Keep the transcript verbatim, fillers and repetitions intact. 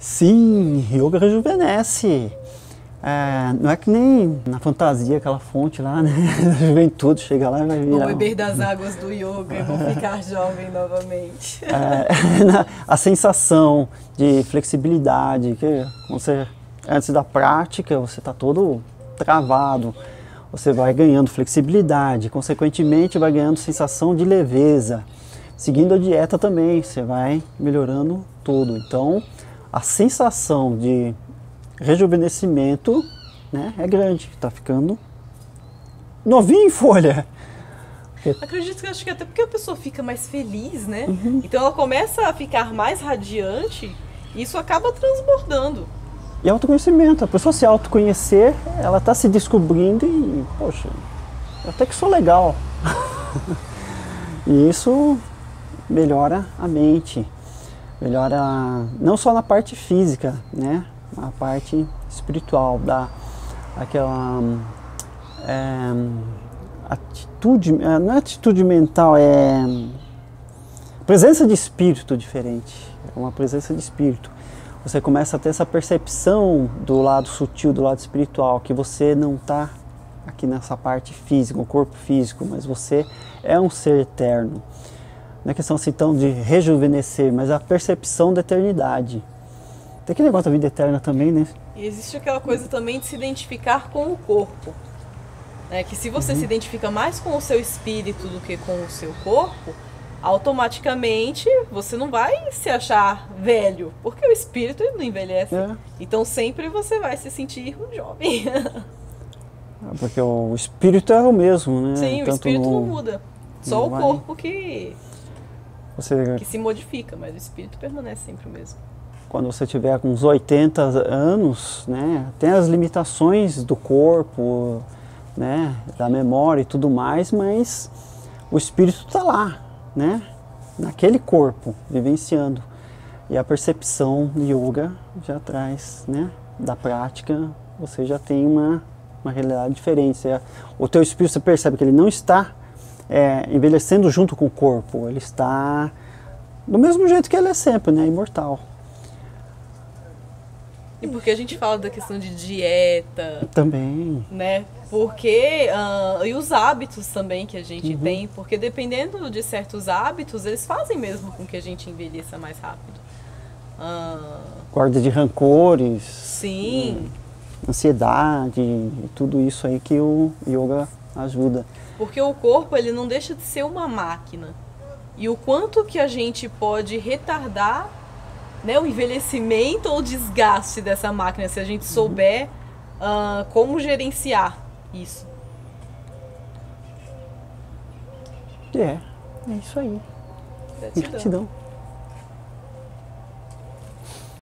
Sim, yoga rejuvenesce. É, não é que nem na fantasia, aquela fonte lá, né? Da juventude, chega lá e vai virar... Vão beber das águas do yoga e vão ficar jovem novamente. É, a sensação de flexibilidade, que você, antes da prática, você está todo travado, você vai ganhando flexibilidade, consequentemente vai ganhando sensação de leveza. Seguindo a dieta também, você vai melhorando tudo. Então, a sensação de rejuvenescimento, né, é grande, está ficando novinho em folha. Acredito que acho que até porque a pessoa fica mais feliz, né? Uhum. Então ela começa a ficar mais radiante e isso acaba transbordando. E autoconhecimento, a pessoa se autoconhecer, ela está se descobrindo e, poxa, eu até que sou legal. E isso melhora a mente, melhora não só na parte física, né? A parte espiritual, dá aquela é, atitude, não é atitude mental, é presença de espírito diferente, é uma presença de espírito. Você começa a ter essa percepção do lado sutil, do lado espiritual, que você não está aqui nessa parte física, o corpo físico, mas você é um ser eterno. Não é questão assim tão de rejuvenescer, mas a percepção da eternidade. Tem aquele negócio da vida eterna também, né? E existe aquela coisa também de se identificar com o corpo. Né? Que se você uhum. se identifica mais com o seu espírito do que com o seu corpo, automaticamente você não vai se achar velho, porque o espírito não envelhece. É. Então sempre você vai se sentir jovem. Porque o espírito é o mesmo, né? Sim, Tanto o espírito no... não muda. Só não o vai... corpo que... Você... que se modifica, mas o espírito permanece sempre o mesmo. Quando você tiver com uns oitenta anos, né, tem as limitações do corpo, né, da memória e tudo mais, mas o espírito está lá, né, naquele corpo, vivenciando. E a percepção de yoga já traz, né, da prática, você já tem uma, uma realidade diferente. Você, o teu espírito, você percebe que ele não está é, envelhecendo junto com o corpo, ele está do mesmo jeito que ele é sempre, né, imortal. E porque a gente fala da questão de dieta... Também. Né? Porque... Uh, e os hábitos também que a gente uhum. tem. Porque dependendo de certos hábitos, eles fazem mesmo com que a gente envelheça mais rápido. Uh, Guarda de rancores. Sim. Hum, ansiedade. E tudo isso aí que o yoga ajuda. Porque o corpo, ele não deixa de ser uma máquina. E o quanto que a gente pode retardar, né, o envelhecimento ou o desgaste dessa máquina, se a gente souber uh, como gerenciar isso. É, é isso aí. Gratidão. Gratidão.